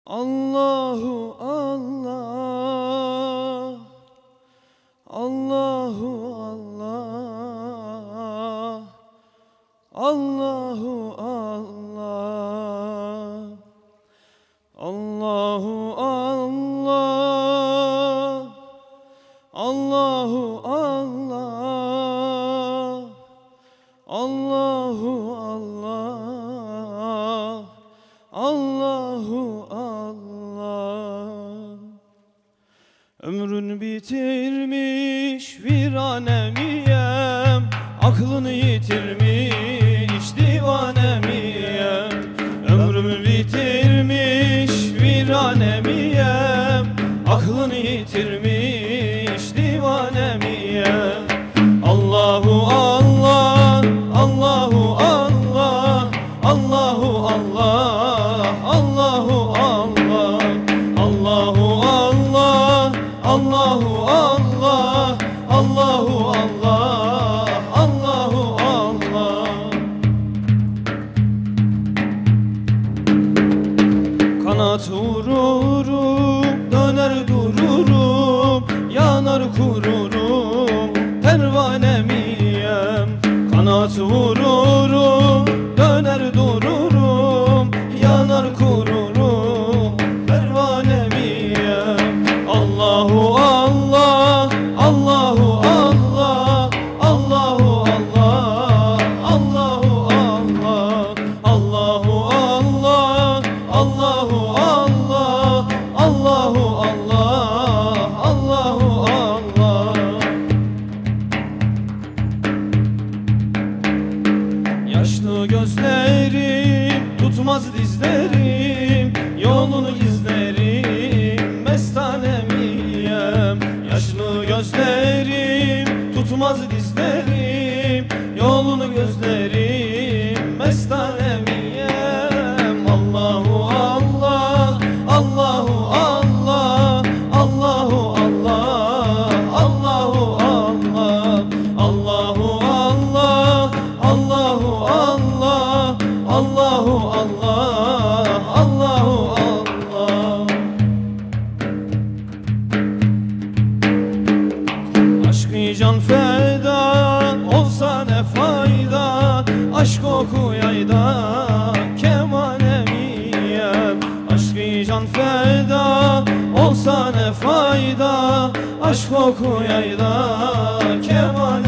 Allahu Allah, Allahu Allah, Allahu Allah, Allahu Allah, Allahu Allah, Allahu Allah, Allahu Allah. Ömrün bitirmiş virane miyem, aklını yitirmiş divane miyem? Ömrümü bitirmiş virane miyem, aklını yitirmiş divane miyem? Allahu Allah, Allahu Allah, Allahu Allah, Allahu Allah, Allahu Allah, Allahu Allah, Allahu Allah, Allahu Allah. Kanat vururum, döner dururum, yanar kururum, pervane miyem? Kanat vururum, döner dururum, yanar kururum, pervane miyem? Allahu Allah, Allahu Allah, Allahu Allah, Allahu Allah, Allahu Allah, Allahu Allah, Allahu Allah, Allahu Allah. Yaşlı gözlerim tutmaz dizlerim, yolunu izlerim, mestane miyem? Yaşlı gözlerim tutmaz dizlerim, yolunu gözlerim, mestane miyem? Allahu Allah, Allahu Allah, Allahu Allah, Allahu Allah, Allahu Allah, Allahu Allah, Allahu Allah, Allahu Allah. Aşk-ı can feda olsa ne fayda, aşk oku yayda kemane miyem? Aşk-ı can feda olsa ne fayda, aşk oku yayda kemane